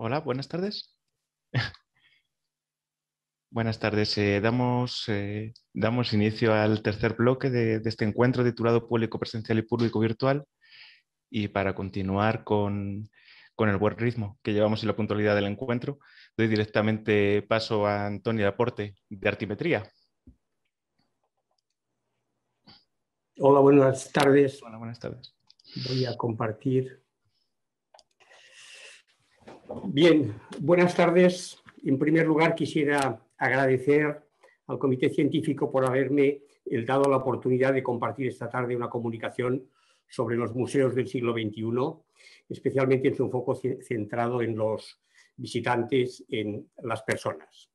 Hola, buenas tardes. Buenas tardes. Damos inicio al tercer bloque de este encuentro titulado Público Presencial y Público Virtual. Y para continuar con el buen ritmo que llevamos y la puntualidad del encuentro, doy directamente paso a Antonio Laporte, de Artimetría. Hola, buenas tardes. Hola, buenas tardes. Voy a compartir. Bien, buenas tardes. En primer lugar, quisiera agradecer al Comité Científico por haberme dado la oportunidad de compartir esta tarde una comunicación sobre los museos del siglo XXI, especialmente en su enfoque centrado en los visitantes, en las personas.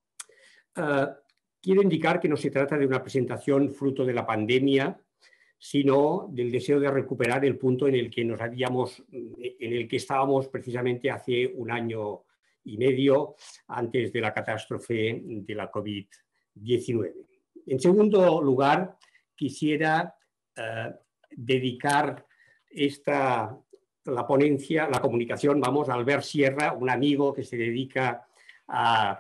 Quiero indicar que no se trata de una presentación fruto de la pandemia, sino del deseo de recuperar el punto en el que estábamos precisamente hace un año y medio, antes de la catástrofe de la COVID-19. En segundo lugar, quisiera dedicar la comunicación, a Albert Sierra, un amigo que se dedica a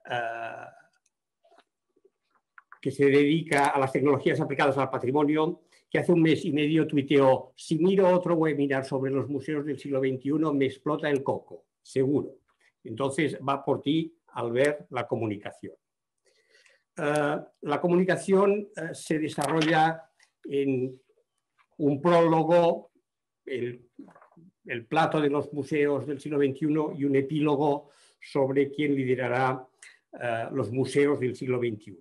las tecnologías aplicadas al patrimonio, que hace un mes y medio tuiteó: si miro otro webinar sobre los museos del siglo XXI, me explota el coco, seguro. Entonces va por ti, al ver la comunicación. La comunicación se desarrolla en un prólogo, el plato de los museos del siglo XXI, y un epílogo sobre quién liderará los museos del siglo XXI.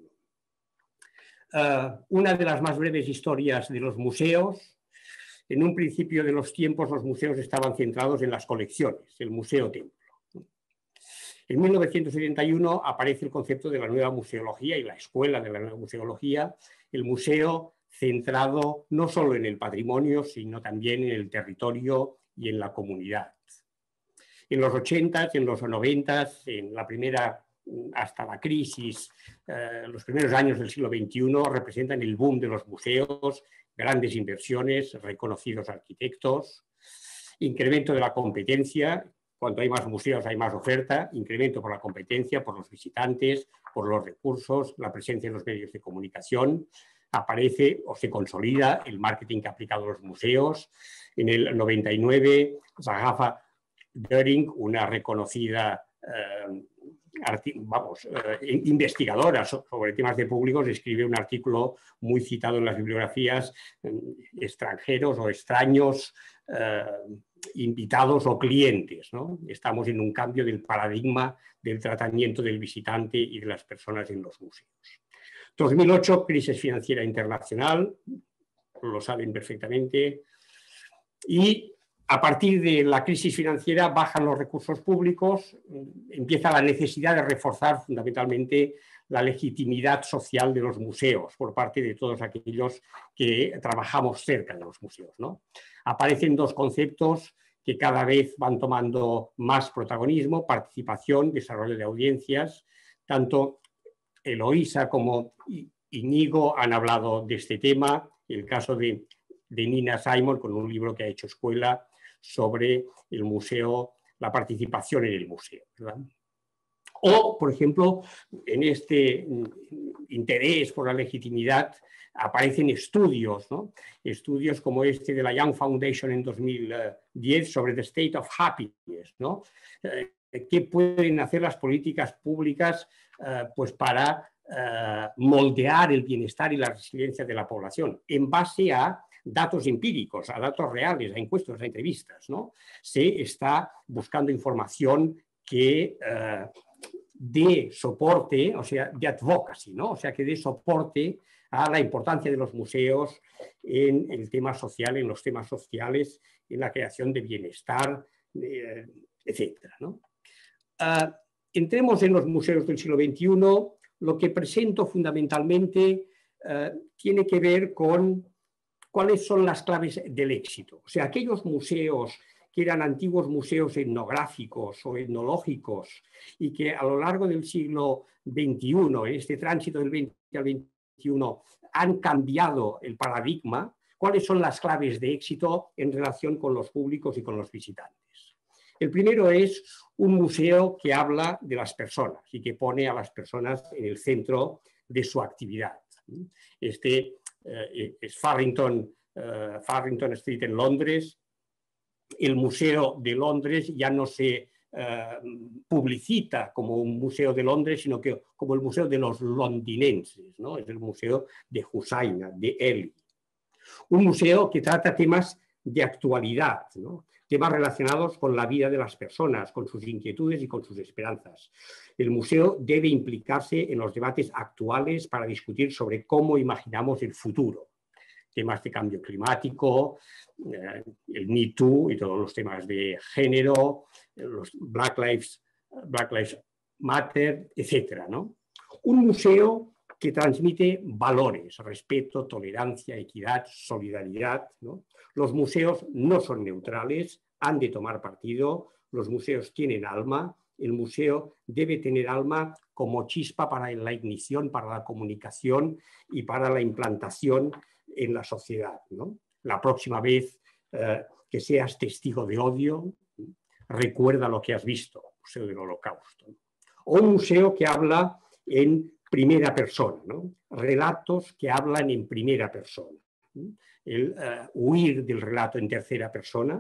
Una de las más breves historias de los museos. En un principio de los tiempos, los museos estaban centrados en las colecciones, el Museo Templo. En 1971 aparece el concepto de la nueva museología y la escuela de la nueva museología, el museo centrado no solo en el patrimonio, sino también en el territorio y en la comunidad. En los 80s, en los 90s, en la primera hasta la crisis, los primeros años del siglo XXI representan el boom de los museos, grandes inversiones, reconocidos arquitectos, incremento de la competencia. Cuanto hay más museos hay más oferta, incremento por la competencia, por los visitantes, por los recursos, la presencia en los medios de comunicación. Aparece o se consolida el marketing que ha aplicado a los museos. En el 99, Zagafa Göring, una reconocida investigadora sobre temas de públicos, escribe un artículo muy citado en las bibliografías: extranjeros o extraños, invitados o clientes, ¿no? Estamos en un cambio del paradigma del tratamiento del visitante y de las personas en los museos. 2008, crisis financiera internacional, lo saben perfectamente, y a partir de la crisis financiera bajan los recursos públicos, empieza la necesidad de reforzar fundamentalmente la legitimidad social de los museos por parte de todos aquellos que trabajamos cerca de los museos, ¿no? Aparecen dos conceptos que cada vez van tomando más protagonismo: participación, desarrollo de audiencias. Tanto Eloísa como Íñigo han hablado de este tema. El caso de Nina Simon, con un libro que ha hecho Escuela sobre el museo, la participación en el museo, ¿verdad? O, por ejemplo, en este interés por la legitimidad aparecen estudios, ¿no? Estudios como este de la Young Foundation en 2010 sobre the state of happiness, ¿no? ¿Qué pueden hacer las políticas públicas pues para moldear el bienestar y la resiliencia de la población en base a datos empíricos, a datos reales, a encuestas, a entrevistas, ¿no? Se está buscando información que dé soporte, o sea, de advocacy, ¿no? O sea, que dé soporte a la importancia de los museos en el tema social, en los temas sociales, en la creación de bienestar, etcétera, ¿no? Entremos en los museos del siglo XXI. Lo que presento fundamentalmente tiene que ver con cuáles son las claves del éxito. O sea, aquellos museos que eran antiguos museos etnográficos o etnológicos y que a lo largo del siglo XXI, en este tránsito del XX al XXI, han cambiado el paradigma. ¿Cuáles son las claves de éxito en relación con los públicos y con los visitantes? El primero es un museo que habla de las personas y que pone a las personas en el centro de su actividad. Este es Farrington Street en Londres. El Museo de Londres ya no se publicita como un museo de Londres, sino que como el museo de los londinenses, ¿no? Es el museo de Hussaina, de Ely. Un museo que trata temas de actualidad, ¿no? Temas relacionados con la vida de las personas, con sus inquietudes y con sus esperanzas. El museo debe implicarse en los debates actuales para discutir sobre cómo imaginamos el futuro. Temas de cambio climático, el Me Too y todos los temas de género, los Black Lives Matter, etc., ¿no? Un museo que transmite valores, respeto, tolerancia, equidad, solidaridad, ¿no? Los museos no son neutrales, han de tomar partido, los museos tienen alma, el museo debe tener alma como chispa para la ignición, para la comunicación y para la implantación en la sociedad, ¿no? La próxima vez que seas testigo de odio, recuerda lo que has visto, Museo del Holocausto. O un museo que habla en primera persona, ¿no? Relatos que hablan en primera persona. El huir del relato en tercera persona.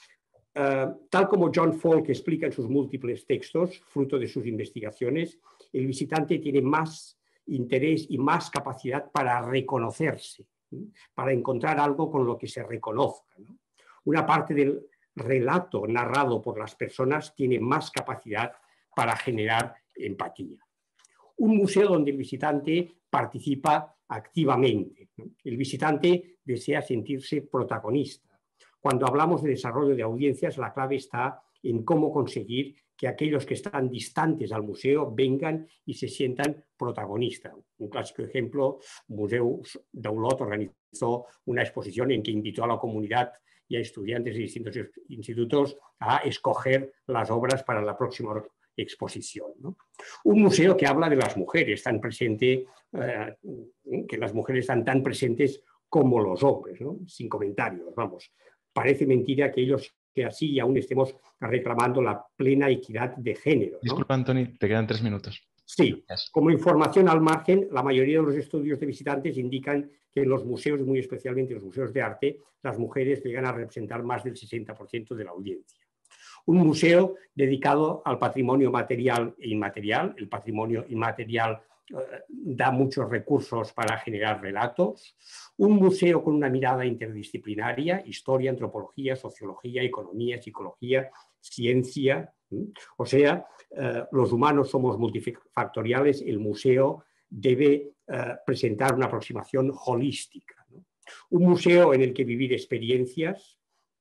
Tal como John Falk explica en sus múltiples textos, fruto de sus investigaciones, el visitante tiene más interés y más capacidad para reconocerse, para encontrar algo con lo que se reconozca, ¿no? Una parte del relato narrado por las personas tiene más capacidad para generar empatía. Un museo donde el visitante participa activamente, ¿no? El visitante desea sentirse protagonista. Cuando hablamos de desarrollo de audiencias, la clave está en cómo conseguir que aquellos que están distantes al museo vengan y se sientan protagonistas. Un clásico ejemplo, Museu d'Olot organizó una exposición en que invitó a la comunidad y a estudiantes de distintos institutos a escoger las obras para la próxima exposición, ¿no? Un museo que habla de las mujeres, tan presente, que las mujeres están tan presentes como los hombres, ¿no? Sin comentarios, vamos. Parece mentira que ellos que así aún estemos reclamando la plena equidad de género, ¿no? Disculpa, Antoni, te quedan 3 minutos. Sí, como información al margen, la mayoría de los estudios de visitantes indican que en los museos, muy especialmente en los museos de arte, las mujeres llegan a representar más del 60% de la audiencia. Un museo dedicado al patrimonio material e inmaterial. El patrimonio inmaterial da muchos recursos para generar relatos. Un museo con una mirada interdisciplinaria, historia, antropología, sociología, economía, psicología, ciencia. O sea, los humanos somos multifactoriales, el museo debe presentar una aproximación holística, ¿no? Un museo en el que vivir experiencias,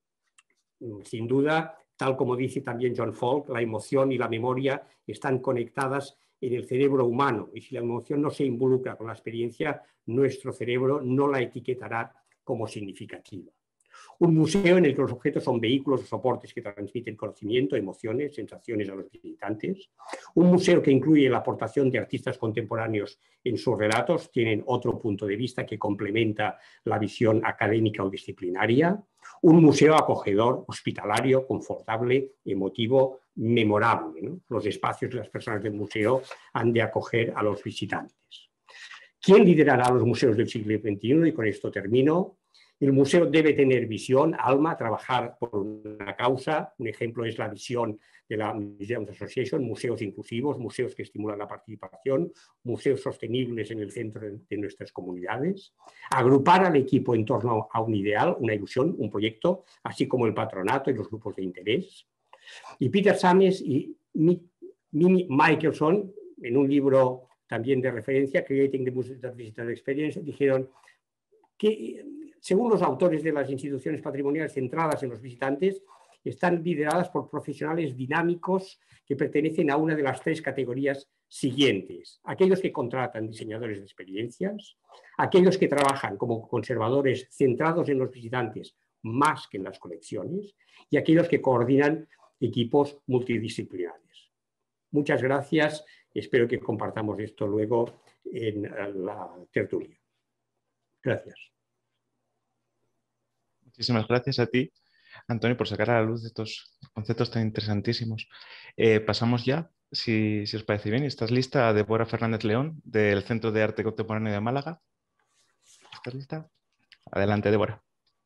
sin duda, tal como dice también John Falk, la emoción y la memoria están conectadas en el cerebro humano y si la emoción no se involucra con la experiencia, nuestro cerebro no la etiquetará como significativa. Un museo en el que los objetos son vehículos o soportes que transmiten conocimiento, emociones, sensaciones a los visitantes. Un museo que incluye la aportación de artistas contemporáneos en sus relatos, tienen otro punto de vista que complementa la visión académica o disciplinaria. Un museo acogedor, hospitalario, confortable, emotivo, memorable, ¿no? Los espacios de las personas del museo han de acoger a los visitantes. ¿Quién liderará los museos del siglo XXI? Y con esto termino. El museo debe tener visión, alma, trabajar por una causa. Un ejemplo es la visión de la Museums Association, museos inclusivos, museos que estimulan la participación, museos sostenibles en el centro de nuestras comunidades. Agrupar al equipo en torno a un ideal, una ilusión, un proyecto, así como el patronato y los grupos de interés. Y Peter Sames y Mimi Michelson, en un libro también de referencia, Creating the Visitor Experience, dijeron que, según los autores de las instituciones patrimoniales centradas en los visitantes, están lideradas por profesionales dinámicos que pertenecen a una de las 3 categorías siguientes. Aquellos que contratan diseñadores de experiencias, aquellos que trabajan como conservadores centrados en los visitantes más que en las colecciones y aquellos que coordinan equipos multidisciplinares. Muchas gracias. Espero que compartamos esto luego en la tertulia. Gracias. Muchísimas gracias a ti, Antonio, por sacar a la luz estos conceptos tan interesantísimos. Pasamos ya, si os parece bien. ¿Estás lista, Débora Fernández León, del Centro de Arte Contemporáneo de Málaga? ¿Estás lista? Adelante, Débora.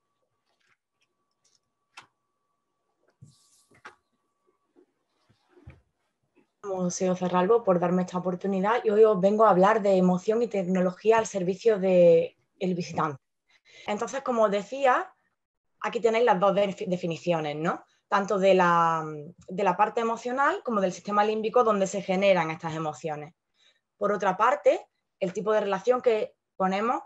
Museo Cerralbo por darme esta oportunidad y hoy os vengo a hablar de emoción y tecnología al servicio del visitante. Entonces, como os decía, aquí tenéis las dos definiciones, ¿no? Tanto de la parte emocional como del sistema límbico donde se generan estas emociones. Por otra parte, el tipo de relación que ponemos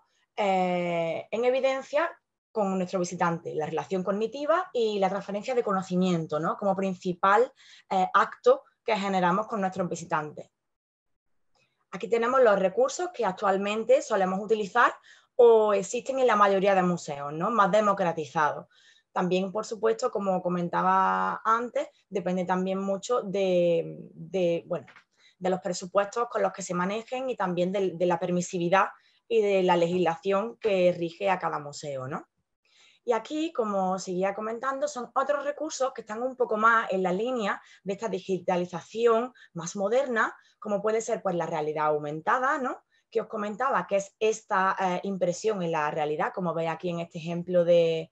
en evidencia con nuestro visitante, la relación cognitiva y la transferencia de conocimiento, ¿no? Como principal acto que generamos con nuestros visitantes. Aquí tenemos los recursos que actualmente solemos utilizar o existen en la mayoría de museos, ¿no? Más democratizados. También, por supuesto, como comentaba antes, depende también mucho de los presupuestos con los que se manejen y también de la permisividad y de la legislación que rige a cada museo, ¿no? Y aquí, como seguía comentando, son otros recursos que están un poco más en la línea de esta digitalización más moderna, como puede ser pues, la realidad aumentada, ¿no? Que os comentaba, que es esta impresión en la realidad, como veis aquí en este ejemplo de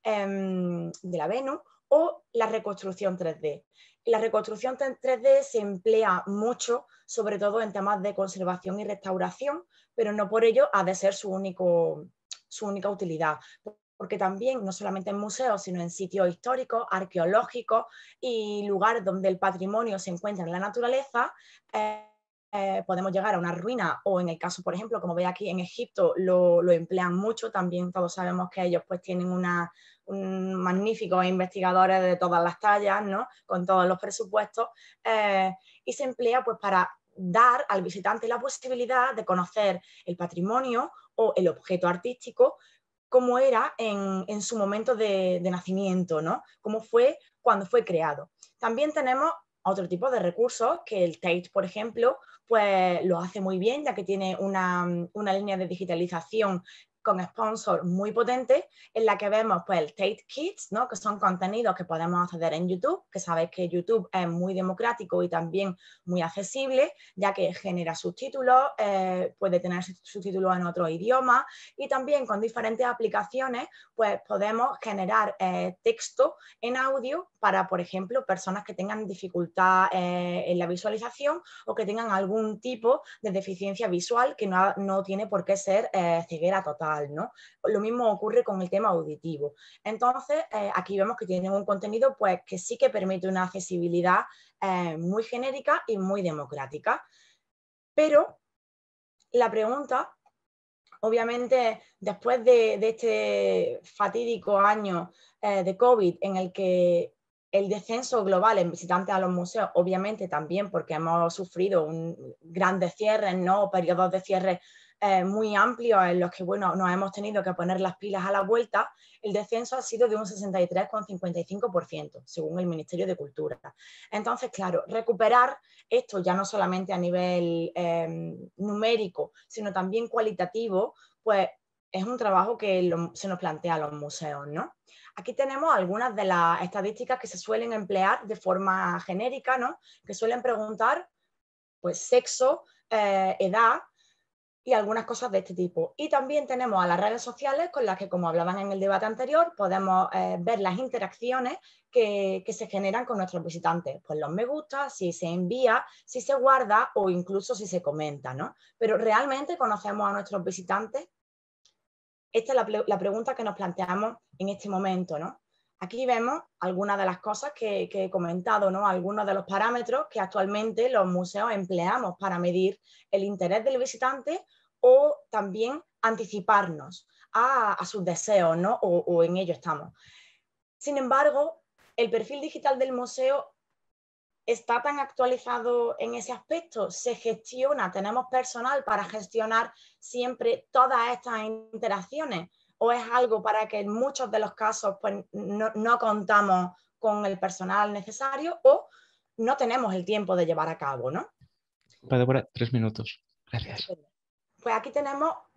la Venus, o la reconstrucción 3D. La reconstrucción 3D se emplea mucho, sobre todo en temas de conservación y restauración, pero no por ello ha de ser su única utilidad. Porque también, no solamente en museos, sino en sitios históricos, arqueológicos y lugares donde el patrimonio se encuentra en la naturaleza, podemos llegar a una ruina o en el caso, por ejemplo, como veis aquí en Egipto, lo emplean mucho, también todos sabemos que ellos pues tienen magníficos investigadores de todas las tallas, ¿no? Con todos los presupuestos, y se emplea pues para dar al visitante la posibilidad de conocer el patrimonio o el objeto artístico cómo era en su momento de nacimiento, ¿no? Cómo fue cuando fue creado. También tenemos otro tipo de recursos que el Tate, por ejemplo, pues lo hace muy bien, ya que tiene una línea de digitalización con sponsor muy potente, en la que vemos pues, el Tate Kids, ¿no? Que son contenidos que podemos acceder en YouTube, que sabéis que YouTube es muy democrático y también muy accesible, ya que genera subtítulos, puede tener subtítulos en otros idiomas y también con diferentes aplicaciones pues, podemos generar texto en audio para, por ejemplo, personas que tengan dificultad en la visualización o que tengan algún tipo de deficiencia visual que no tiene por qué ser ceguera total, ¿no? Lo mismo ocurre con el tema auditivo. Entonces, aquí vemos que tienen un contenido pues, que sí que permite una accesibilidad muy genérica y muy democrática. Pero la pregunta, obviamente, después de este fatídico año de COVID en el que el descenso global en visitantes a los museos, obviamente también porque hemos sufrido grandes cierres, ¿no? Periodos de cierre muy amplios en los que bueno, nos hemos tenido que poner las pilas a la vuelta, el descenso ha sido de un 63,55%, según el Ministerio de Cultura. Entonces, claro, recuperar esto ya no solamente a nivel numérico, sino también cualitativo, pues es un trabajo que se nos plantea a los museos, ¿no? Aquí tenemos algunas de las estadísticas que se suelen emplear de forma genérica, ¿no? Que suelen preguntar, pues, sexo, edad y algunas cosas de este tipo. Y también tenemos a las redes sociales con las que, como hablaban en el debate anterior, podemos ver las interacciones que se generan con nuestros visitantes. Pues los me gusta, si se envía, si se guarda o incluso si se comenta, ¿no? Pero ¿realmente conocemos a nuestros visitantes? Esta es la pregunta que nos planteamos en este momento, ¿no? Aquí vemos algunas de las cosas que he comentado, ¿no? Algunos de los parámetros que actualmente los museos empleamos para medir el interés del visitante o también anticiparnos a sus deseos, ¿no? O en ello estamos. Sin embargo, el perfil digital del museo está tan actualizado en ese aspecto, se gestiona, tenemos personal para gestionar siempre todas estas interacciones, o es algo para que en muchos de los casos pues, no contamos con el personal necesario o no tenemos el tiempo de llevar a cabo, ¿no? Débora, 3 minutos. Gracias. Pues aquí tenemos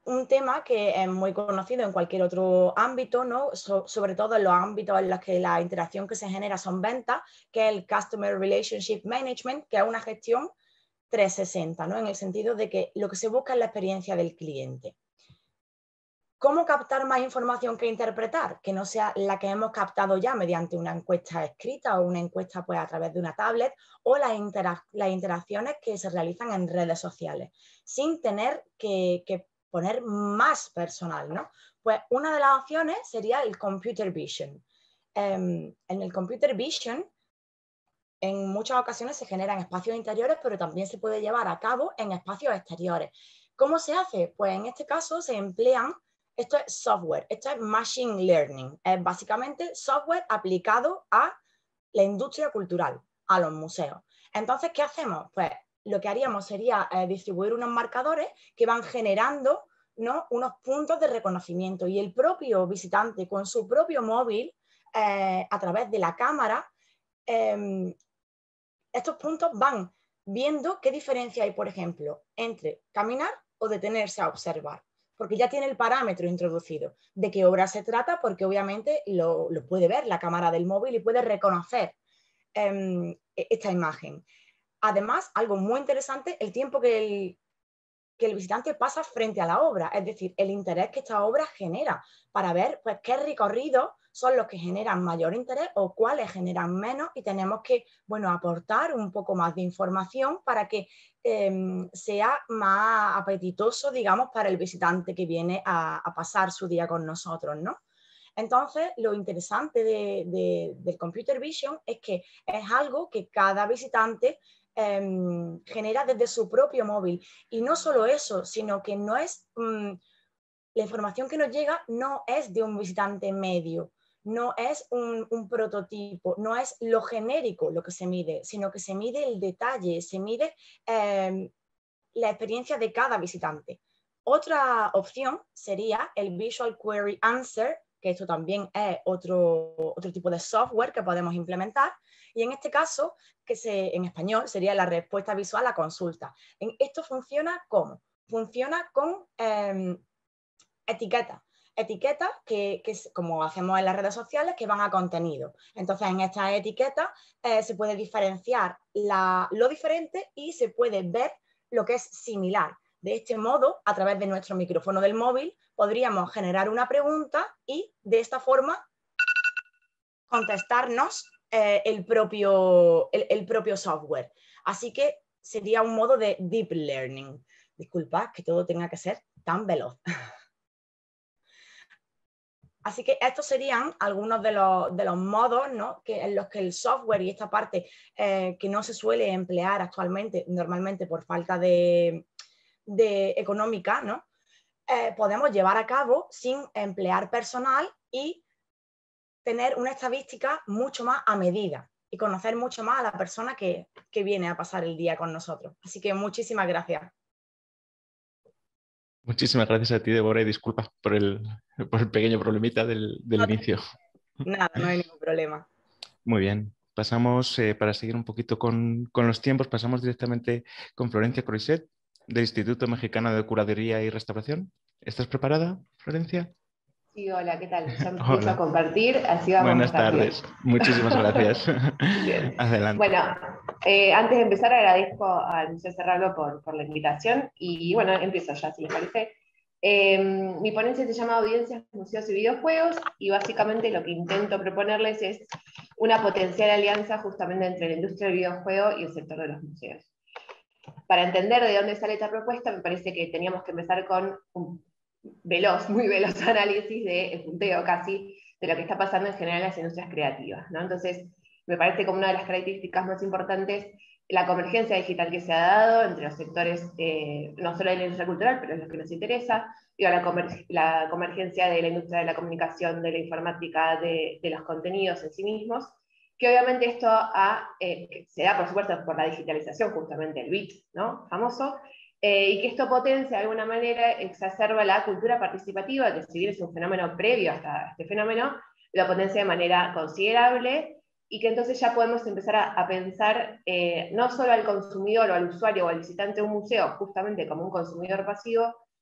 un tema que es muy conocido en cualquier otro ámbito, ¿no? Sobre todo en los ámbitos en los que la interacción que se genera son ventas, que es el Customer Relationship Management, que es una gestión 360, ¿no? En el sentido de que lo que se busca es la experiencia del cliente. ¿Cómo captar más información que interpretar? Que no sea la que hemos captado ya mediante una encuesta escrita o una encuesta pues, a través de una tablet o las interacciones que se realizan en redes sociales, sin tener que poner más personal, ¿no? Pues una de las opciones sería el Computer Vision. En el Computer Vision, en muchas ocasiones se generan espacios interiores, pero también se puede llevar a cabo en espacios exteriores. ¿Cómo se hace? Pues en este caso se emplean, esto es software, esto es machine learning, es básicamente software aplicado a la industria cultural, a los museos. Entonces, ¿qué hacemos? Pues lo que haríamos sería distribuir unos marcadores que van generando, ¿no?, unos puntos de reconocimiento, y el propio visitante con su propio móvil, a través de la cámara, estos puntos van viendo qué diferencia hay, por ejemplo, entre caminar o detenerse a observar, porque ya tiene el parámetro introducido. ¿De qué obra se trata? Porque obviamente lo puede ver la cámara del móvil y puede reconocer esta imagen. Además, algo muy interesante, el tiempo que el visitante pasa frente a la obra, es decir, el interés que esta obra genera, para ver pues, qué recorridos son los que generan mayor interés o cuáles generan menos, y tenemos que, bueno, aportar un poco más de información para que sea más apetitoso, digamos, para el visitante que viene a pasar su día con nosotros, ¿no? Entonces, lo interesante del Computer Vision es que es algo que cada visitante genera desde su propio móvil. Y no solo eso, sino que no es, la información que nos llega no es de un visitante medio, no es un prototipo, no es lo genérico lo que se mide, sino que se mide el detalle, se mide la experiencia de cada visitante. Otra opción sería el Visual Query Answer, que esto también es otro tipo de software que podemos implementar, y en este caso, en español sería la respuesta visual a consulta. Esto funciona ¿cómo? Funciona con etiquetas. Etiquetas que, como hacemos en las redes sociales, que van a contenido. Entonces, en estas etiquetas se puede diferenciar lo diferente y se puede ver lo que es similar. De este modo, a través de nuestro micrófono del móvil, podríamos generar una pregunta y de esta forma contestarnos el propio software. Así que sería un modo de deep learning. Disculpad que todo tenga que ser tan veloz. Así que estos serían algunos de los modos, ¿no?, en los que el software y esta parte que no se suele emplear actualmente, normalmente por falta de económica, ¿no?, podemos llevar a cabo sin emplear personal y tener una estadística mucho más a medida y conocer mucho más a la persona que viene a pasar el día con nosotros. Así que muchísimas gracias. Muchísimas gracias a ti, Débora, y disculpa por el pequeño problemita del inicio. Nada, no hay ningún problema. Muy bien. Pasamos, para seguir un poquito con los tiempos, pasamos directamente con Florencia Croiset, del Instituto Mexicano de Curaduría y Restauración. ¿Estás preparada, Florencia? Sí, hola, ¿qué tal? Ya empiezo Hola. a compartir, así vamos Buenas rápido. tardes. Muchísimas gracias. Bien. Adelante. Bueno, antes de empezar agradezco al Museo Cerralbo por la invitación y bueno, empiezo ya, si les parece. Mi ponencia se llama Audiencias, Museos y Videojuegos y básicamente lo que intento proponerles es una potencial alianza justamente entre la industria del videojuego y el sector de los museos. Para entender de dónde sale esta propuesta, me parece que teníamos que empezar con un muy veloz análisis de punteo casi de lo que está pasando en general en las industrias creativas, ¿no? Entonces, me parece como una de las características más importantes la convergencia digital que se ha dado entre los sectores, no solo de la industria cultural, pero es lo que nos interesa, digo, la convergencia de la industria de la comunicación, de la informática, de los contenidos en sí mismos, que obviamente esto se da, por supuesto, por la digitalización, justamente el BIT, ¿no?, famoso, y que esto potencia de alguna manera, exacerba la cultura participativa, que si bien es un fenómeno previo hasta este fenómeno, lo potencia de manera considerable, y que entonces ya podemos empezar a pensar no solo al consumidor o al usuario o al visitante de un museo justamente como un consumidor pasivo,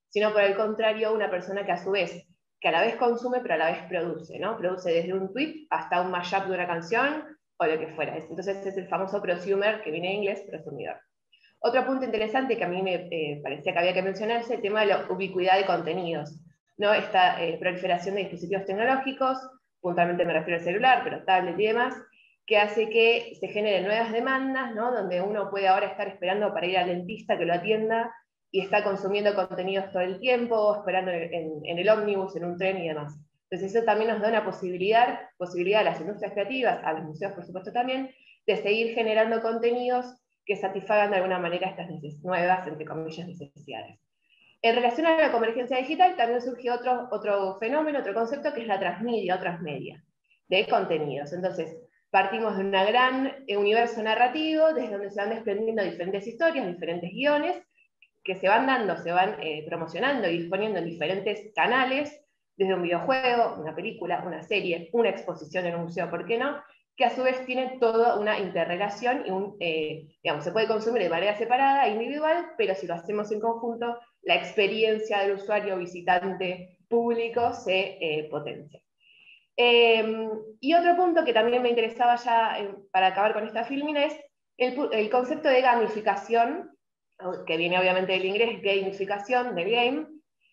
sino por el contrario, una persona que a su vez, que a la vez consume, pero a la vez produce, ¿no? Produce desde un tweet hasta un mashup de una canción, o lo que fuera. Entonces es el famoso prosumer, que viene en inglés, prosumidor. Otro punto interesante que a mí me parecía que había que mencionar es el tema de la ubicuidad de contenidos, ¿no? Esta proliferación de dispositivos tecnológicos, puntualmente me refiero al celular, pero tablet y demás, que hace que se generen nuevas demandas, ¿no? Donde uno puede ahora estar esperando para ir al dentista que lo atienda y está consumiendo contenidos todo el tiempo, esperando en el ómnibus, en un tren y demás. Entonces eso también nos da una posibilidad a las industrias creativas, a los museos por supuesto también, de seguir generando contenidos que satisfagan de alguna manera estas nuevas, entre comillas, necesidades. En relación a la convergencia digital también surgió otro fenómeno, otro concepto, que es la transmedia o transmedia de contenidos. Entonces, partimos de un gran universo narrativo, desde donde se van desprendiendo diferentes historias, diferentes guiones, que se van dando, se van promocionando y disponiendo en diferentes canales, desde un videojuego, una película, una serie, una exposición en un museo, ¿por qué no?, que a su vez tiene toda una interrelación y digamos, se puede consumir de manera separada, individual, pero si lo hacemos en conjunto, la experiencia del usuario, visitante, público se potencia. Y otro punto que también me interesaba ya para acabar con esta filmina es el concepto de gamificación, que viene obviamente del inglés, gamificación, del game,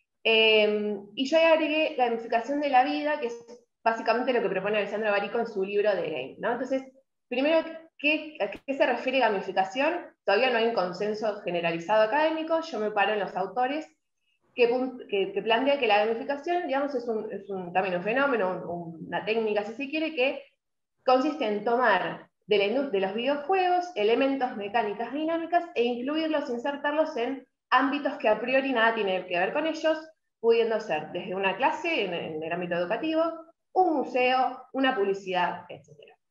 y yo agregué gamificación de la vida, que es básicamente lo que propone Alessandro Barico en su libro de Game, ¿no? Entonces, primero, ¿a qué se refiere gamificación? Todavía no hay un consenso generalizado académico, yo me paro en los autores que plantea que la gamificación, digamos, es también un fenómeno, una técnica, si se quiere, que consiste en tomar de los videojuegos elementos, mecánicas dinámicas e incluirlos, insertarlos en ámbitos que a priori nada tienen que ver con ellos, pudiendo ser desde una clase en el ámbito educativo, un museo, una publicidad, etc.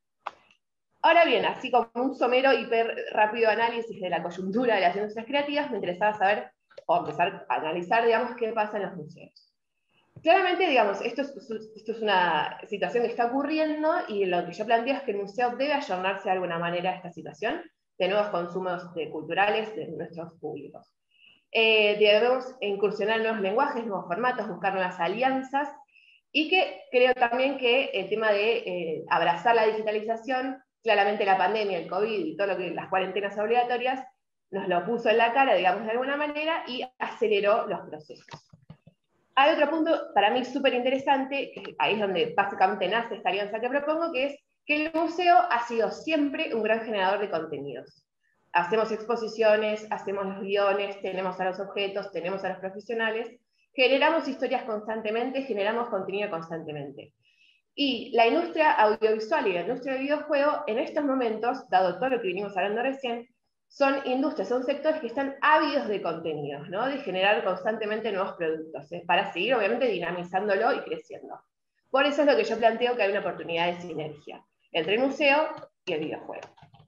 Ahora bien, así como un somero hiper rápido análisis de la coyuntura de las industrias creativas, me interesaba saber, o empezar a analizar, digamos, qué pasa en los museos. Claramente, digamos, esto es una situación que está ocurriendo, y lo que yo planteo es que el museo debe ayornarse de alguna manera a esta situación de nuevos consumos culturales de nuestros públicos. Debemos incursionar en nuevos lenguajes, nuevos formatos, buscar nuevas alianzas, y que creo también que el tema de abrazar la digitalización, claramente la pandemia, el COVID y todo lo que las cuarentenas obligatorias nos lo puso en la cara, digamos, de alguna manera, y aceleró los procesos. Hay otro punto para mí súper interesante, que ahí es donde básicamente nace esta alianza que propongo, que es que el museo ha sido siempre un gran generador de contenidos. Hacemos exposiciones, hacemos los guiones, tenemos a los objetos, tenemos a los profesionales, generamos historias constantemente, generamos contenido constantemente. Y la industria audiovisual y la industria del videojuego, en estos momentos, dado todo lo que vinimos hablando recién, son industrias, son sectores que están ávidos de contenidos, ¿no? De generar constantemente nuevos productos, para seguir obviamente dinamizándolo y creciendo. Por eso es lo que yo planteo, que hay una oportunidad de sinergia entre el museo y el videojuego.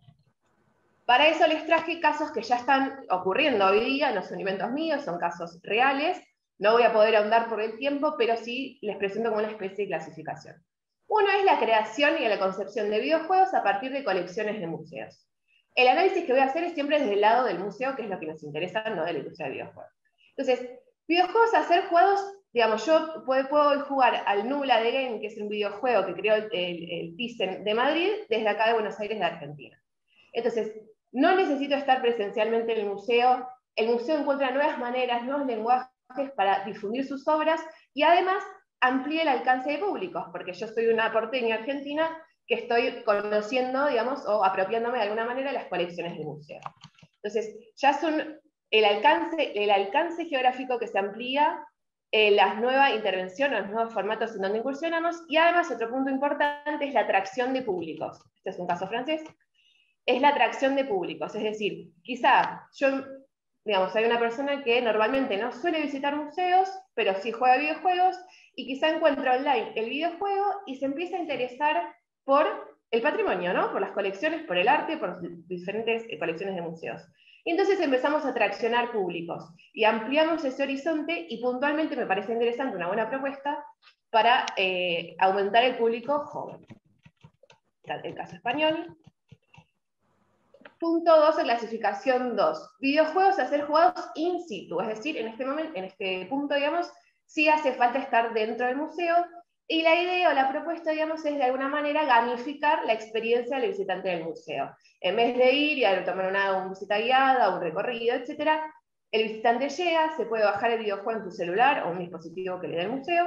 Para eso les traje casos que ya están ocurriendo hoy día, no son inventos míos, son casos reales. No voy a poder ahondar por el tiempo, pero sí les presento como una especie de clasificación. Uno es la creación y la concepción de videojuegos a partir de colecciones de museos. El análisis que voy a hacer es siempre desde el lado del museo, que es lo que nos interesa, no de la industria del videojuego. Entonces, videojuegos a ser juegos, digamos, yo puedo jugar al Nubla de Game, que es un videojuego que creó el Thyssen de Madrid, desde acá de Buenos Aires, de Argentina. Entonces, no necesito estar presencialmente en el museo encuentra nuevas maneras, nuevos lenguajes para difundir sus obras, y además amplía el alcance de públicos, porque yo soy una porteña argentina que estoy conociendo, digamos, o apropiándome de alguna manera de las colecciones del museo. Entonces, ya es el alcance geográfico que se amplía, la nueva intervención, los nuevos formatos en donde incursionamos, y además otro punto importante es la atracción de públicos. Este es un caso francés. Es la atracción de públicos, es decir, quizá digamos, hay una persona que normalmente no suele visitar museos, pero sí juega videojuegos, y quizá encuentra online el videojuego y se empieza a interesar por el patrimonio, ¿no? Por las colecciones, por el arte, por diferentes colecciones de museos. Y entonces empezamos a atraccionar públicos, y ampliamos ese horizonte, y puntualmente me parece interesante, una buena propuesta, para aumentar el público joven. El caso español. punto 2 de clasificación 2. Videojuegos a ser jugados in situ, es decir, en este momento, en este punto, digamos, sí hace falta estar dentro del museo, y la idea o la propuesta, digamos, es de alguna manera gamificar la experiencia del visitante del museo. En vez de ir y a tomar una visita guiada, un recorrido, etc., el visitante llega, se puede bajar el videojuego en tu celular o un dispositivo que le dé el museo,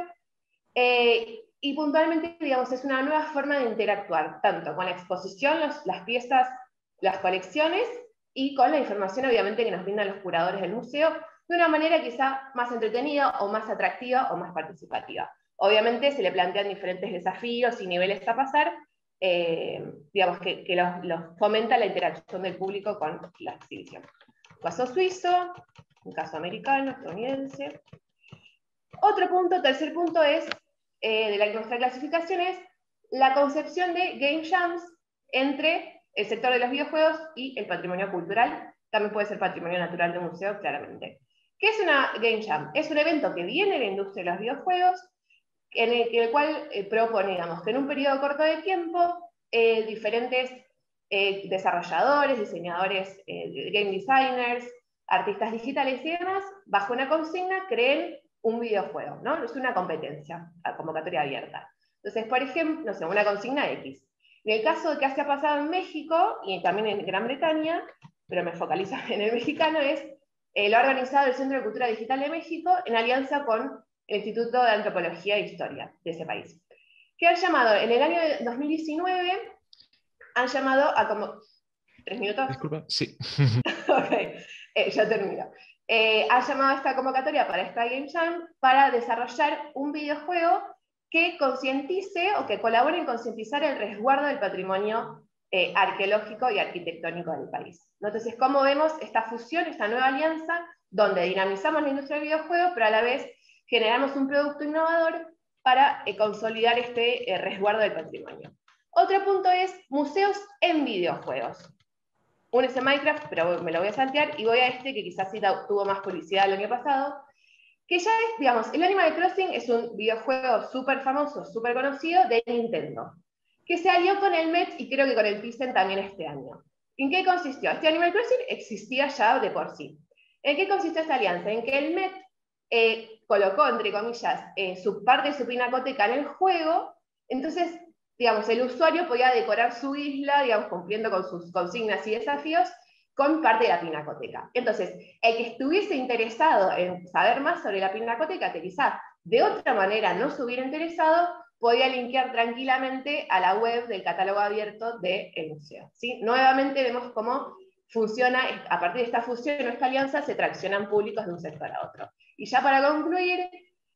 y puntualmente, digamos, es una nueva forma de interactuar, tanto con la exposición, las piezas, las colecciones, y con la información, obviamente, que nos brindan los curadores del museo, de una manera quizá más entretenida, o más atractiva, o más participativa. Obviamente se le plantean diferentes desafíos y niveles a pasar, digamos, que los fomenta la interacción del público con la exhibición. Un caso suizo, un caso americano, estadounidense. Otro punto, tercer punto, es de nuestra clasificación es la concepción de game jams entre el sector de los videojuegos y el patrimonio cultural. También puede ser patrimonio natural de un museo, claramente. ¿Qué es una game jam? Es un evento que viene de la industria de los videojuegos, en el cual propone, digamos, que en un periodo corto de tiempo diferentes desarrolladores, diseñadores, game designers, artistas digitales y demás, bajo una consigna, creen un videojuego, ¿no? Es una competencia, a convocatoria abierta. Entonces, por ejemplo, no sé, una consigna X. En el caso de que se ha pasado en México, y también en Gran Bretaña, pero me focalizo en el mexicano, lo ha organizado el Centro de Cultura Digital de México en alianza con el Instituto de Antropología e Historia de ese país, que han llamado, en el año 2019, han llamado a como... ¿3 minutos? Disculpa, sí. Ok, ya termino. Ha llamado a esta convocatoria para esta Game Jam para desarrollar un videojuego que concientice o que colabore en concientizar el resguardo del patrimonio arqueológico y arquitectónico del país. Entonces, ¿cómo vemos esta fusión, esta nueva alianza, donde dinamizamos la industria del videojuego, pero a la vez generamos un producto innovador para consolidar este resguardo del patrimonio? Otro punto es museos en videojuegos. Uno es en Minecraft, pero me lo voy a saltear, y voy a este que quizás sí tuvo más publicidad el año pasado, que ya es, digamos, el Animal Crossing es un videojuego súper famoso, súper conocido de Nintendo, que se alió con el Met y creo que con el Thyssen también este año. ¿En qué consistió? Este Animal Crossing existía ya de por sí. ¿En qué consistió esta alianza? En que el Met colocó, entre comillas, su parte de su pinacoteca en el juego, entonces, digamos, el usuario podía decorar su isla, digamos, cumpliendo con sus consignas y desafíos, con parte de la pinacoteca. Entonces, el que estuviese interesado en saber más sobre la pinacoteca, que quizás de otra manera no se hubiera interesado, podía linkear tranquilamente a la web del catálogo abierto del museo, ¿sí? Nuevamente vemos cómo funciona, a partir de esta fusión o esta alianza, se traccionan públicos de un sector a otro. Y ya para concluir,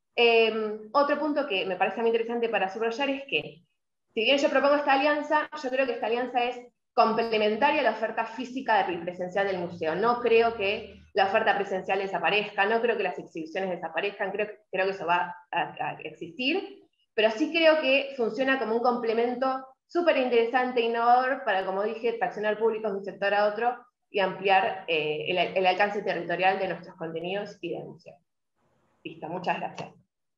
otro punto que me parece muy interesante para subrayar es que, si bien yo propongo esta alianza, yo creo que esta alianza es complementaria a la oferta física y presencial del museo. No creo que la oferta presencial desaparezca, no creo que las exhibiciones desaparezcan, creo que eso va a existir, pero sí creo que funciona como un complemento súper interesante e innovador para, como dije, traccionar públicos de un sector a otro y ampliar el alcance territorial de nuestros contenidos y del museo. Listo, muchas gracias.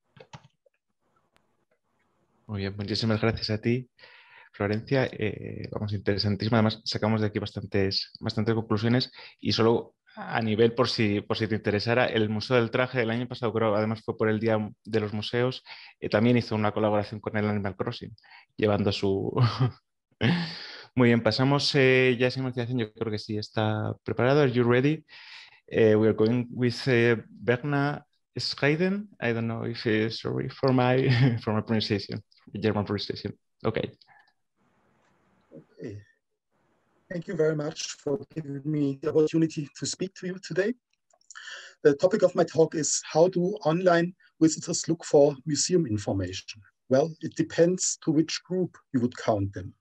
Muy bien, muchísimas gracias a ti, Florencia. Vamos, interesantísimo. Además, sacamos de aquí bastantes conclusiones, y solo a nivel, por si te interesara, el Museo del Traje del año pasado, creo, además fue por el Día de los Museos, también hizo una colaboración con el Animal Crossing, llevando su... Muy bien, pasamos ya sin iniciación. Yo creo que sí está preparado. Are you ready? We are going with Berna Scheiden. I don't know if sorry for my for my pronunciation, German pronunciation. Okay. Okay. Thank you very much for giving me the opportunity to speak to you today. The topic of my talk is how do online visitors look for museum information? Well, it depends to which group you would count them.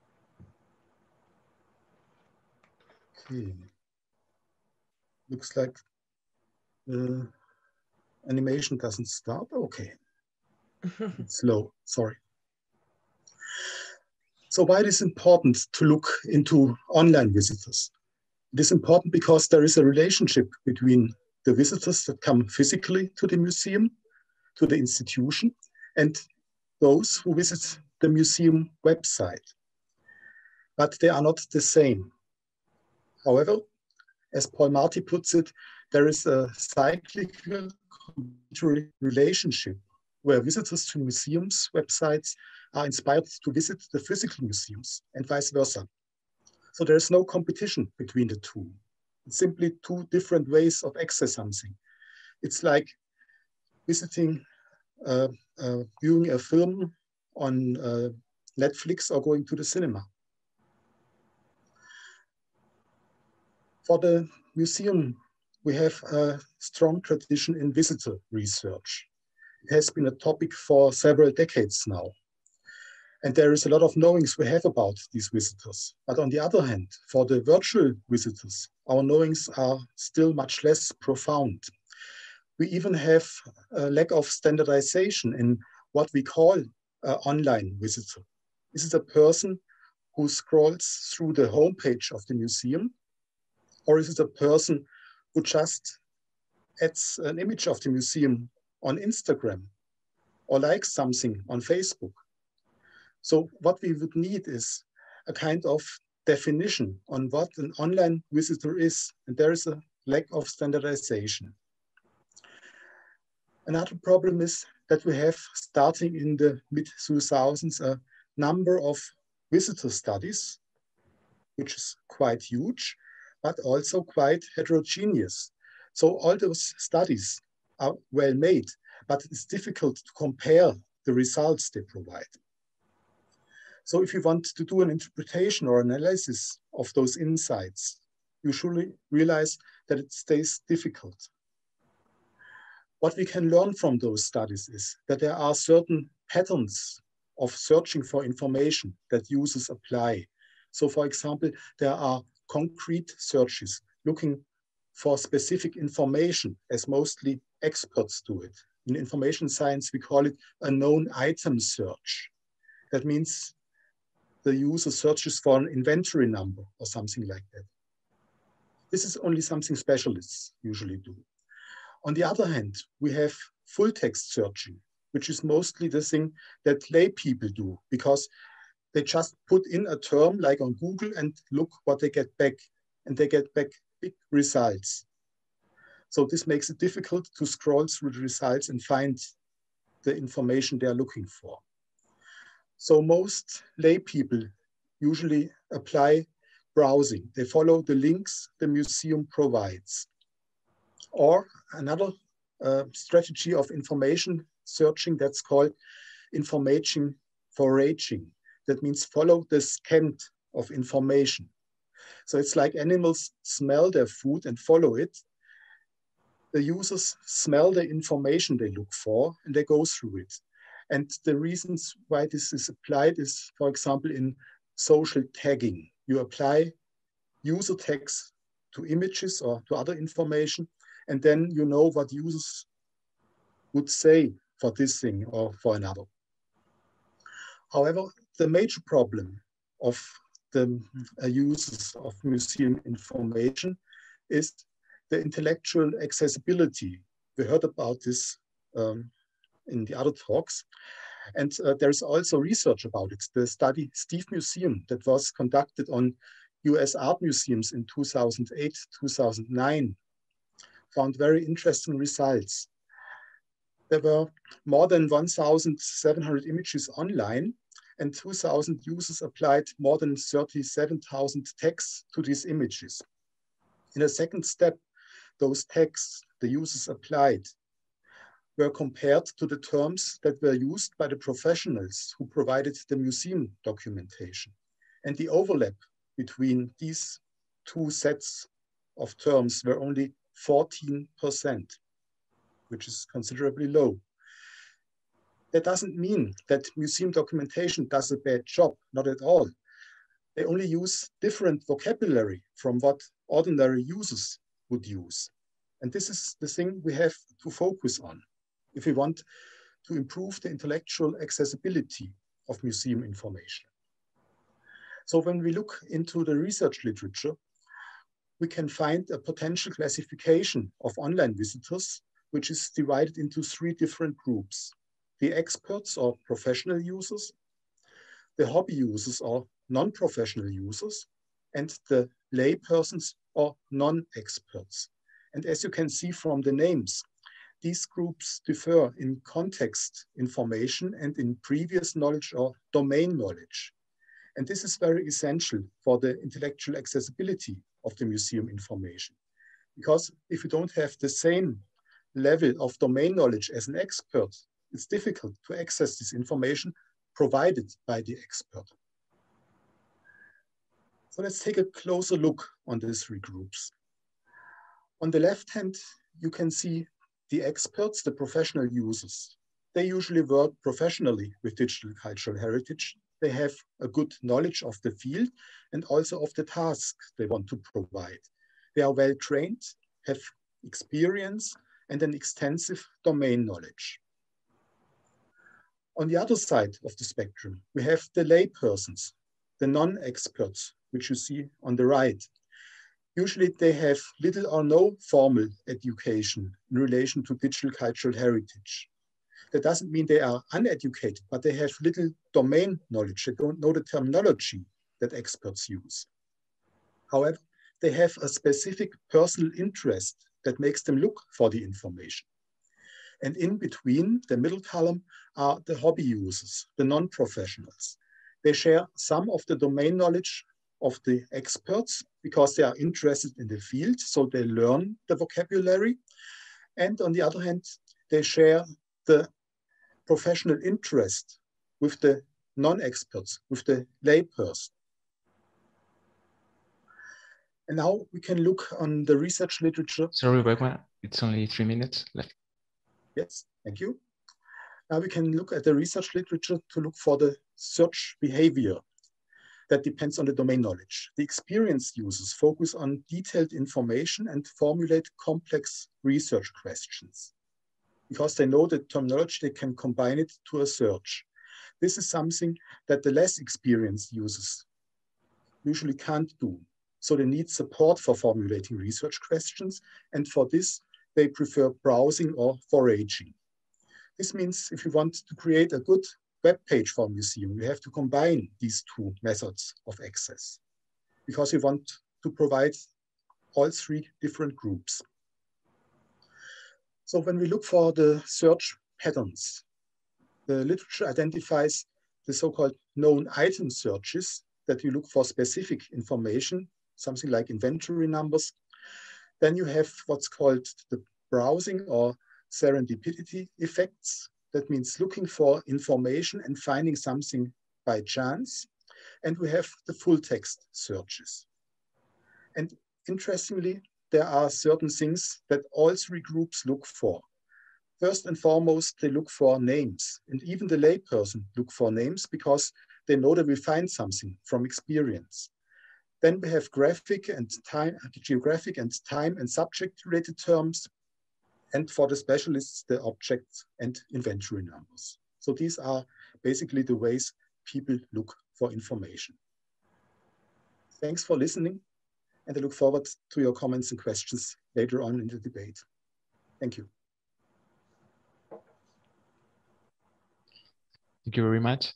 Okay. Looks like the animation doesn't start. Okay. It's slow, sorry. So why it is important to look into online visitors? It is important because there is a relationship between the visitors that come physically to the museum, to the institution, and those who visit the museum website. But they are not the same. However, as Paul Marty puts it, there is a cyclical relationship where visitors to museums' websites are inspired to visit the physical museums and vice versa. So there is no competition between the two. It's simply two different ways of access something. It's like visiting, viewing a film on Netflix or going to the cinema. For the museum, we have a strong tradition in visitor research. It has been a topic for several decades now. And there is a lot of knowings we have about these visitors. But on the other hand, for the virtual visitors, our knowings are still much less profound. We even have a lack of standardization in what we call an online visitor. Is it a person who scrolls through the homepage of the museum? Or is it a person who just adds an image of the museum on Instagram or likes something on Facebook? So what we would need is a kind of definition on what an online visitor is, and there is a lack of standardization. Another problem is that we have, starting in the mid-2000s, a number of visitor studies, which is quite huge, but also quite heterogeneous. So all those studies are well made, but it's difficult to compare the results they provide. So if you want to do an interpretation or analysis of those insights, you surely realize that it stays difficult. What we can learn from those studies is that there are certain patterns of searching for information that users apply. So for example, there are concrete searches looking for specific information, as mostly experts do it. In information science, we call it a known item search. That means the user searches for an inventory number or something like that. This is only something specialists usually do. On the other hand, we have full text searching, which is mostly the thing that lay people do, because they just put in a term like on Google and look what they get back, and they get back big results. So this makes it difficult to scroll through the results and find the information they're looking for. So most lay people usually apply browsing. They follow the links the museum provides. Or another strategy of information searching, that's called information foraging. That means follow the scent of information. So it's like animals smell their food and follow it. The users smell the information they look for and they go through it. And the reasons why this is applied is, for example, in social tagging. You apply user tags to images or to other information, and then you know what users would say for this thing or for another. However, the major problem of the users of museum information is the intellectual accessibility. We heard about this in the other talks. And there's also research about it. The study Steve Museum that was conducted on US art museums in 2008, 2009 found very interesting results. There were more than 1,700 images online, and 2,000 users applied more than 37,000 tags to these images. In a second step, those tags the users applied were compared to the terms that were used by the professionals who provided the museum documentation. And the overlap between these two sets of terms were only 14%, which is considerably low. That doesn't mean that museum documentation does a bad job, not at all. They only use different vocabulary from what ordinary users would use. And this is the thing we have to focus on if we want to improve the intellectual accessibility of museum information. So when we look into the research literature, we can find a potential classification of online visitors, which is divided into 3 different groups: the experts or professional users, the hobby users or non-professional users, and the lay persons or non-experts. And as you can see from the names, these groups differ in context information and in previous knowledge or domain knowledge. And this is very essential for the intellectual accessibility of the museum information. Because if you don't have the same level of domain knowledge as an expert, it's difficult to access this information provided by the expert. So let's take a closer look on these three groups. On the left hand, you can see the experts, the professional users. They usually work professionally with digital cultural heritage. They have a good knowledge of the field and also of the tasks they want to provide. They are well trained, have experience and an extensive domain knowledge. On the other side of the spectrum, we have the lay persons, the non-experts, which you see on the right. Usually they have little or no formal education in relation to digital cultural heritage. That doesn't mean they are uneducated, but they have little domain knowledge. They don't know the terminology that experts use. However, they have a specific personal interest that makes them look for the information. And in between, the middle column, are the hobby users, the non-professionals. They share some of the domain knowledge of the experts because they are interested in the field, so they learn the vocabulary. And on the other hand, they share the professional interest with the non-experts, with the layperson. And now we can look on the research literature. Sorry, Bergman, it's only 3 minutes left. Yes, thank you. Now we can look at the research literature to look for the search behavior that depends on the domain knowledge. The experienced users focus on detailed information and formulate complex research questions. Because they know the terminology, they can combine it to a search. This is something that the less experienced users usually can't do. So they need support for formulating research questions. And for this, they prefer browsing or foraging. This means if you want to create a good web page for a museum, you have to combine these two methods of access because you want to provide all three different groups. So when we look for the search patterns, the literature identifies the so-called known item searches that you look for specific information, something like inventory numbers. Then you have what's called the browsing or serendipity effects. That means looking for information and finding something by chance. And we have the full text searches. And interestingly, there are certain things that all three groups look for. First and foremost, they look for names. And even the layperson look for names because they know they will find something from experience. Then we have graphic and time, geographic and time and subject related terms. And for the specialists, the objects and inventory numbers. So these are basically the ways people look for information. Thanks for listening, and I look forward to your comments and questions later on in the debate. Thank you. Thank you very much.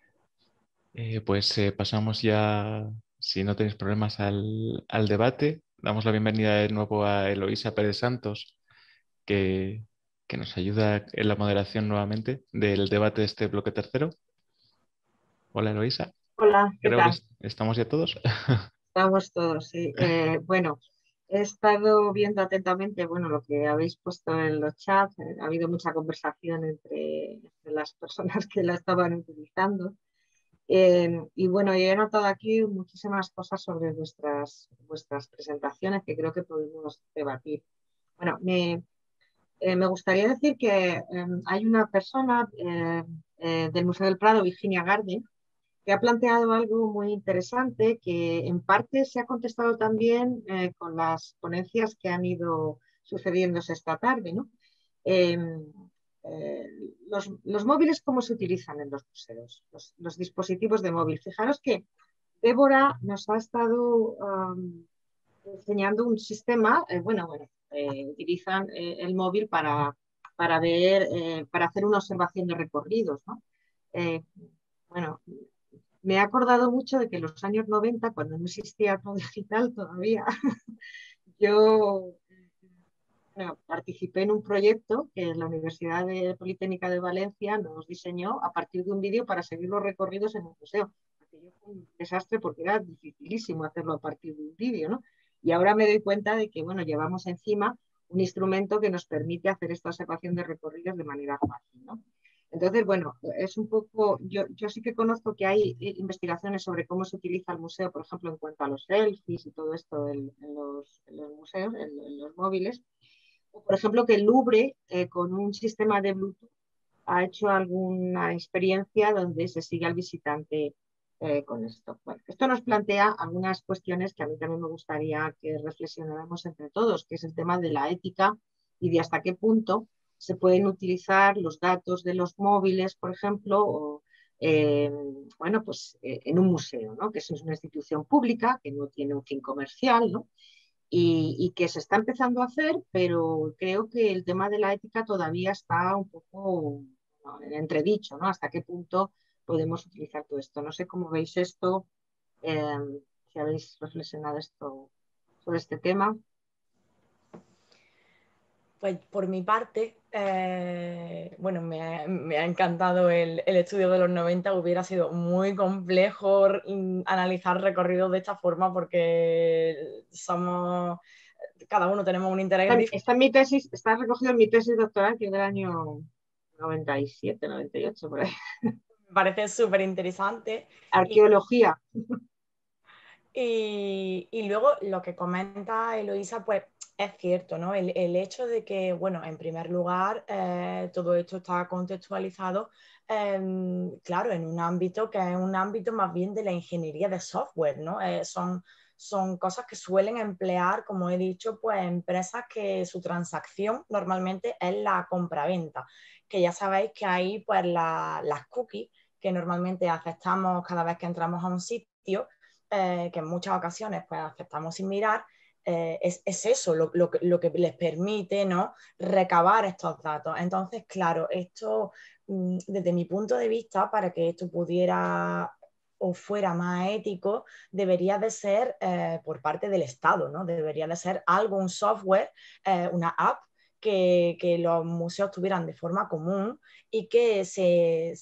Pasamos ya, si no tenéis problemas, al debate. Damos la bienvenida de nuevo a Eloísa Pérez Santos, que nos ayuda en la moderación nuevamente del debate de este bloque tercero. Hola, Eloísa. Hola, ¿qué tal? ¿Estamos ya todos? Estamos todos, sí. Bueno, he estado viendo atentamente lo que habéis puesto en los chats. Ha habido mucha conversación entre las personas que la estaban utilizando. Y bueno, yo he notado aquí muchísimas cosas sobre vuestras presentaciones que creo que podemos debatir. Bueno, me gustaría decir que hay una persona del Museo del Prado, Virginia Garden, que ha planteado algo muy interesante que en parte se ha contestado también con las ponencias que han ido sucediéndose esta tarde, ¿no? Los móviles, ¿cómo se utilizan en los museos? Los dispositivos de móvil. Fijaros que Débora nos ha estado enseñando un sistema, utilizan el móvil para ver, para hacer una observación de recorridos, ¿no? me he acordado mucho de que en los años 90, cuando no existía todo digital todavía, yo participé en un proyecto que la Universidad Politécnica de Valencia nos diseñó a partir de un vídeo para seguir los recorridos en el museo. Aquello fue un desastre porque era dificilísimo hacerlo a partir de un vídeo, ¿no? Y ahora me doy cuenta de que, bueno, llevamos encima un instrumento que nos permite hacer esta observación de recorridos de manera fácil, ¿no? Entonces, bueno, es un poco, yo sí que conozco que hay investigaciones sobre cómo se utiliza el museo, por ejemplo, en cuanto a los selfies y todo esto en los museos, en los móviles. O, por ejemplo, que el Louvre, con un sistema de Bluetooth, ha hecho alguna experiencia donde se sigue al visitante con esto. Bueno, esto nos plantea algunas cuestiones que a mí también me gustaría que reflexionáramos entre todos, que es el tema de la ética y de hasta qué punto se pueden utilizar los datos de los móviles, por ejemplo, o, bueno, pues en un museo, ¿no? Que es una institución pública, que no tiene un fin comercial, ¿no? Y que se está empezando a hacer, pero creo que el tema de la ética todavía está un poco, ¿no?, en entredicho, ¿no? Hasta qué punto podemos utilizar todo esto. No sé cómo veis esto, eh, si habéis reflexionado esto sobre este tema. Pues por mi parte, bueno, me ha encantado el estudio de los 90. Hubiera sido muy complejo analizar recorridos de esta forma porque cada uno tenemos un interés diferente. Está en mi tesis, está recogido en mi tesis doctoral, que es del año 97, 98, por ahí. Me parece súper interesante. Arqueología. Y luego lo que comenta Eloisa, pues es cierto, ¿no? El hecho de que, bueno, en primer lugar, todo esto está contextualizado, claro, en un ámbito que es un ámbito más bien de la ingeniería de software, ¿no? Son cosas que suelen emplear, como he dicho, pues empresas que su transacción normalmente es la compraventa, que ya sabéis que hay pues las cookies que normalmente aceptamos cada vez que entramos a un sitio, que en muchas ocasiones pues aceptamos sin mirar, es eso lo que les permite, ¿no?, recabar estos datos. Entonces, claro, esto, desde mi punto de vista, para que esto pudiera o fuera más ético, debería de ser por parte del Estado, ¿no? Debería de ser un software, una app que los museos tuvieran de forma común y que se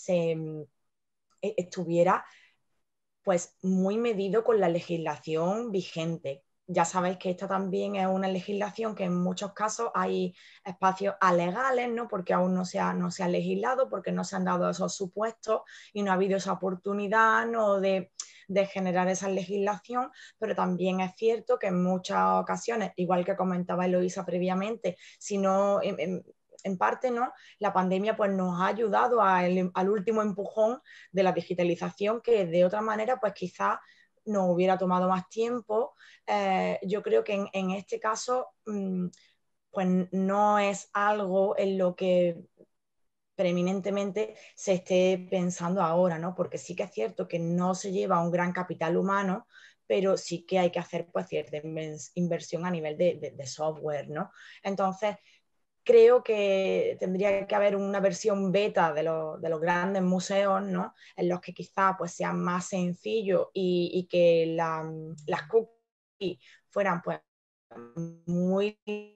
estuviera pues muy medido con la legislación vigente. Ya sabéis que esta también es una legislación que en muchos casos hay espacios alegales, ¿no? Porque aún no se ha legislado, porque no se han dado esos supuestos y no ha habido esa oportunidad, ¿no?, de generar esa legislación, pero también es cierto que en muchas ocasiones, igual que comentaba Eloisa previamente, si no, en parte, ¿no?, la pandemia pues nos ha ayudado al último empujón de la digitalización, que de otra manera pues quizás nos hubiera tomado más tiempo. Yo creo que en este caso pues no es algo en lo que preeminentemente se esté pensando ahora, ¿no? Porque sí que es cierto que no se lleva un gran capital humano, pero sí que hay que hacer pues cierta inversión a nivel de software, ¿no? Entonces, creo que tendría que haber una versión beta de los grandes museos, ¿no?, en los que quizá pues sean más sencillos y que las cookies fueran pues muy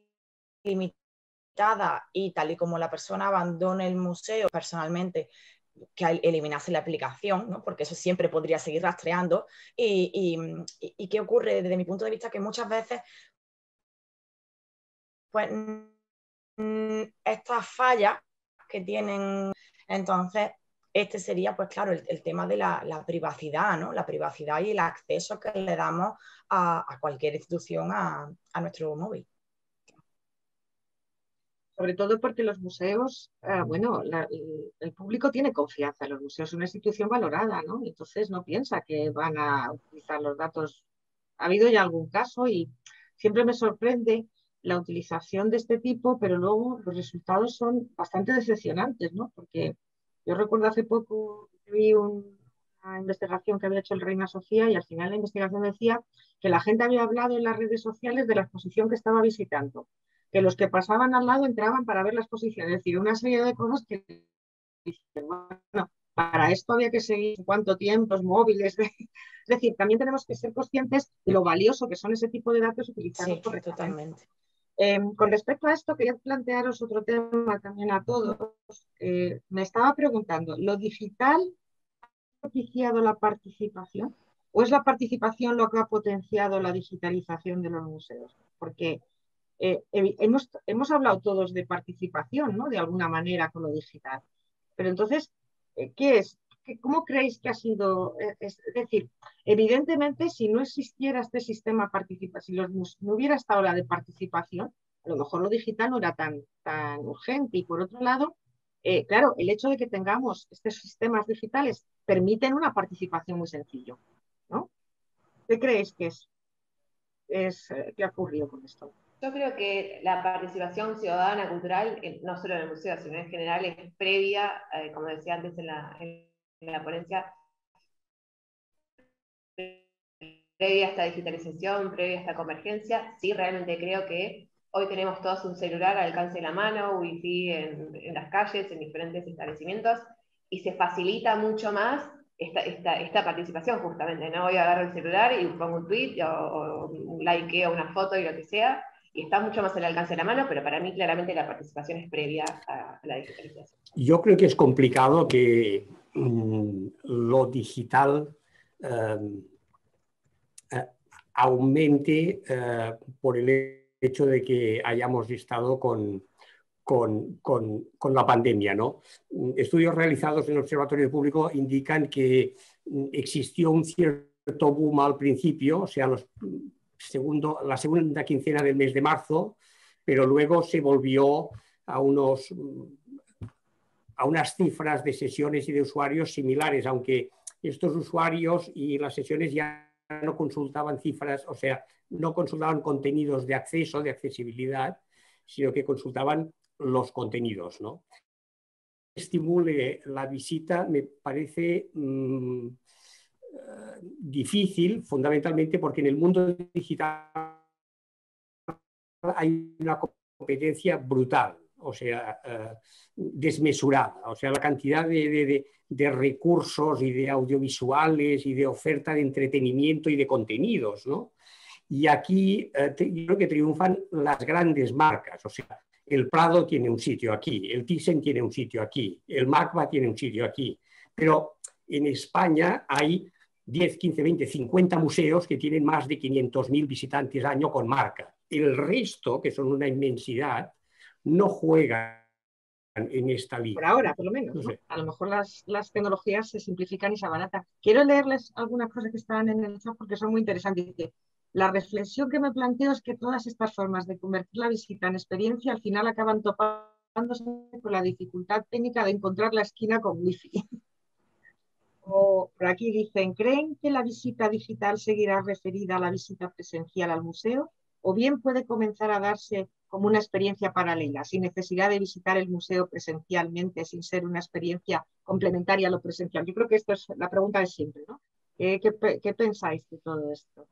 limitadas, y tal y como la persona abandone el museo, personalmente que eliminase la aplicación, ¿no?, porque eso siempre podría seguir rastreando. ¿Y qué ocurre desde mi punto de vista? Que muchas veces pues estas fallas que tienen, entonces este sería pues claro el tema de la privacidad, ¿no?, la privacidad y el acceso que le damos a cualquier institución a nuestro móvil. Sobre todo porque los museos, bueno, el público tiene confianza en los museos, es una institución valorada, ¿no? Entonces no piensa que van a utilizar los datos. Ha habido ya algún caso y siempre me sorprende la utilización de este tipo, pero luego los resultados son bastante decepcionantes, ¿no? Porque yo recuerdo hace poco vi una investigación que había hecho el Reina Sofía y al final la investigación decía que la gente había hablado en las redes sociales de la exposición que estaba visitando, que los que pasaban al lado entraban para ver la exposición, es decir, una serie de cosas que, bueno, para esto había que seguir cuánto tiempo, móviles. Es decir, también tenemos que ser conscientes de lo valioso que son ese tipo de datos y utilizarlos correctamente. Totalmente. Con respecto a esto, quería plantearos otro tema también a todos. Me estaba preguntando, ¿lo digital ha propiciado la participación? ¿O es la participación lo que ha potenciado la digitalización de los museos? Porque hemos hablado todos de participación, ¿no? De alguna manera con lo digital. Pero entonces, ¿qué es? ¿Cómo creéis que ha sido? Es decir, evidentemente, si no existiera este sistema participativo, si no hubiera estado la de participación, a lo mejor lo digital no era tan urgente. Y por otro lado, claro, el hecho de que tengamos estos sistemas digitales permiten una participación muy sencilla, ¿no? ¿Qué creéis que qué ha ocurrido con esto? Yo creo que la participación ciudadana cultural, no solo en el museo, sino en general, es previa, como decía antes en la ponencia, previa a esta digitalización, previa a esta convergencia. Sí, realmente creo que hoy tenemos todos un celular al alcance de la mano, wifi en las calles, en diferentes establecimientos, y se facilita mucho más esta participación justamente, ¿no? Hoy agarro el celular y pongo un tweet o un likeo una foto y lo que sea, y está mucho más al alcance de la mano, pero para mí claramente la participación es previa a la digitalización. Yo creo que es complicado que lo digital aumente por el hecho de que hayamos estado con la pandemia, ¿no? Estudios realizados en el Observatorio Público indican que existió un cierto boom al principio, o sea, la segunda quincena del mes de marzo, pero luego se volvió a unas cifras de sesiones y de usuarios similares, aunque estos usuarios y las sesiones ya no consultaban cifras, o sea, no consultaban contenidos de acceso, de accesibilidad, sino que consultaban los contenidos, ¿no? Estimule la visita me parece difícil, fundamentalmente porque en el mundo digital hay una competencia brutal, o sea, desmesurada. O sea, la cantidad de recursos y de audiovisuales y de oferta de entretenimiento y de contenidos, ¿no? Y aquí yo creo que triunfan las grandes marcas, o sea, el Prado tiene un sitio aquí, el Thyssen tiene un sitio aquí, el MACBA tiene un sitio aquí, pero en España hay 10, 15, 20, 50 museos que tienen más de 500.000 visitantes al año con marca. El resto, que son una inmensidad, no juegan en esta liga. Por ahora, por lo menos, ¿no? A lo mejor las tecnologías se simplifican y se abaratan. Quiero leerles algunas cosas que están en el chat porque son muy interesantes. La reflexión que me planteo es que todas estas formas de convertir la visita en experiencia al final acaban topándose con la dificultad técnica de encontrar la esquina con wifi. O por aquí dicen, ¿creen que la visita digital seguirá referida a la visita presencial al museo? ¿O bien puede comenzar a darse como una experiencia paralela, sin necesidad de visitar el museo presencialmente, sin ser una experiencia complementaria a lo presencial? Yo creo que esto es la pregunta de siempre, ¿no? ¿Qué pensáis de todo esto?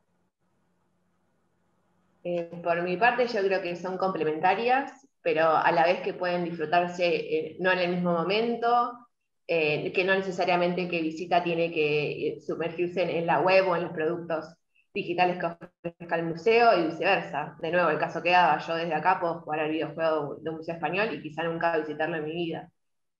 Por mi parte, yo creo que son complementarias, pero a la vez que pueden disfrutarse no en el mismo momento, que no necesariamente que visita tiene que sumergirse en la web o en los productos digitales que ofrezca el museo y viceversa. De nuevo, el caso que daba, yo desde acá puedo jugar al videojuego de un museo español y quizá nunca visitarlo en mi vida.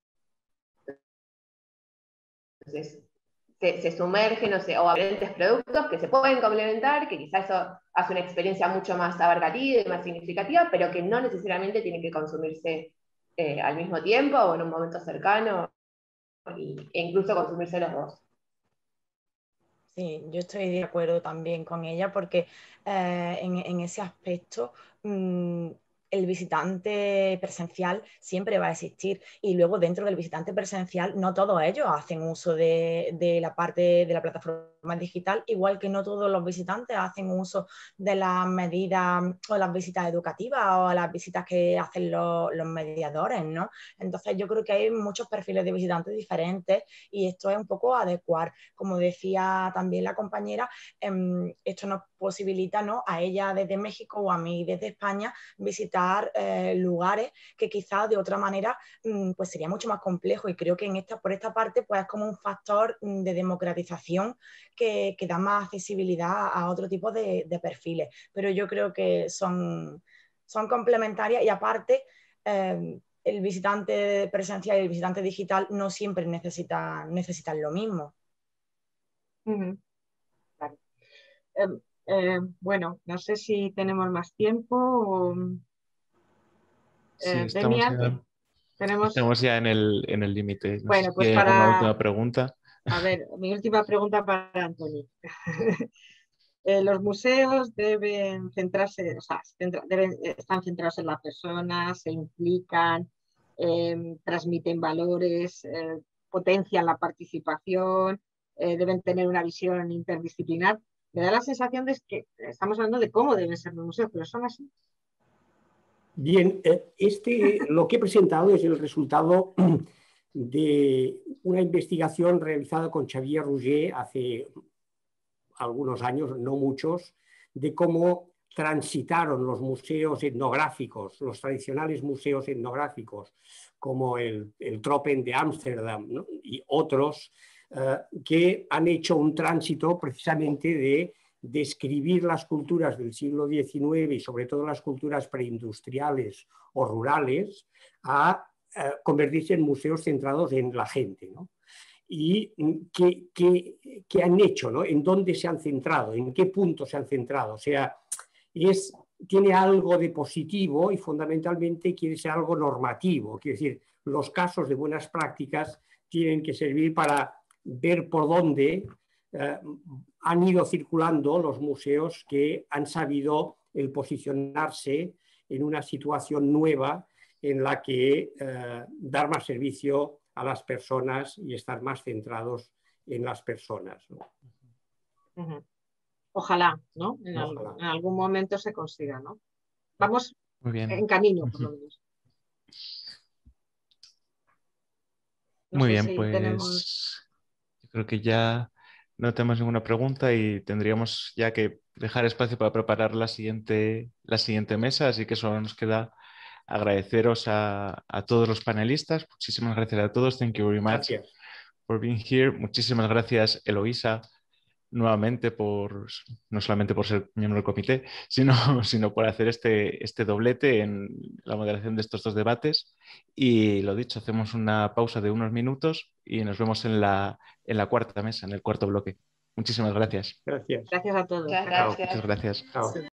Entonces, se sumergen, no sé, o a diferentes productos que se pueden complementar, que quizá eso hace una experiencia mucho más abarcativa y más significativa, pero que no necesariamente tiene que consumirse al mismo tiempo o en un momento cercano, e incluso consumirse los dos. Sí, yo estoy de acuerdo también con ella porque en ese aspecto el visitante presencial siempre va a existir y luego dentro del visitante presencial no todos ellos hacen uso de la parte de la plataforma digital, igual que no todos los visitantes hacen uso de las medidas o las visitas educativas o las visitas que hacen los mediadores, ¿no? Entonces yo creo que hay muchos perfiles de visitantes diferentes y esto es un poco adecuar, como decía también la compañera, esto nos posibilita, ¿no?, a ella desde México o a mí desde España visitar lugares que quizás de otra manera pues sería mucho más complejo, y creo que por esta parte pues es como un factor de democratización que da más accesibilidad a otro tipo de perfiles, pero yo creo que son complementarias, y aparte el visitante presencial y el visitante digital no siempre necesitan lo mismo. Claro. Bueno, no sé si tenemos más tiempo o... Sí, Demian, estamos ya en el límite. No sé Bueno, si pues hay alguna última pregunta. A ver, mi última pregunta para Antonio. Los museos deben centrarse, o sea, están centrados en la persona, se implican, transmiten valores, potencian la participación, deben tener una visión interdisciplinar. Me da la sensación de que estamos hablando de cómo deben ser los museos, pero son así. Bien, lo que he presentado es el resultado de una investigación realizada con Xavier Rouget hace algunos años, no muchos, de cómo transitaron los museos etnográficos, los tradicionales museos etnográficos, como el Tropen de Ámsterdam, ¿no?, y otros, que han hecho un tránsito precisamente de describir las culturas del siglo XIX y sobre todo las culturas preindustriales o rurales a convertirse en museos centrados en la gente, ¿no? Y qué han hecho, ¿no?, en dónde se han centrado, en qué punto se han centrado. O sea, tiene algo de positivo y fundamentalmente quiere ser algo normativo. Quiere decir, los casos de buenas prácticas tienen que servir para ver por dónde han ido circulando los museos que han sabido el posicionarse en una situación nueva en la que dar más servicio a las personas y estar más centrados en las personas, ¿no? Ojalá, ¿no? En algún momento se consiga, ¿no? Vamos muy bien, en camino, por lo menos. No muy sé bien, si pues tenemos... yo creo que ya no tenemos ninguna pregunta y tendríamos ya que dejar espacio para preparar la siguiente mesa, así que solo nos queda agradeceros a todos los panelistas. Muchísimas gracias a todos. Thank you very much Gracias. for being here. Muchísimas gracias, Eloísa, nuevamente no solamente por ser miembro del comité, sino por hacer este doblete en la moderación de estos dos debates. Y lo dicho, hacemos una pausa de unos minutos y nos vemos en la cuarta mesa, en el cuarto bloque. Muchísimas gracias. Gracias. Gracias a todos. Muchas gracias. Muchas gracias. Chao.